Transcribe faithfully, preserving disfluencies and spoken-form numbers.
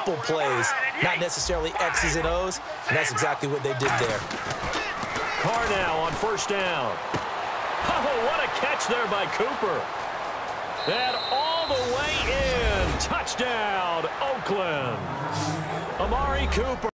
simple plays, not necessarily X's and O's, and that's exactly what they did there. Carr now on first down. Oh, what a catch there by Cooper. And all the way in. Touchdown, Oakland. Amari Cooper.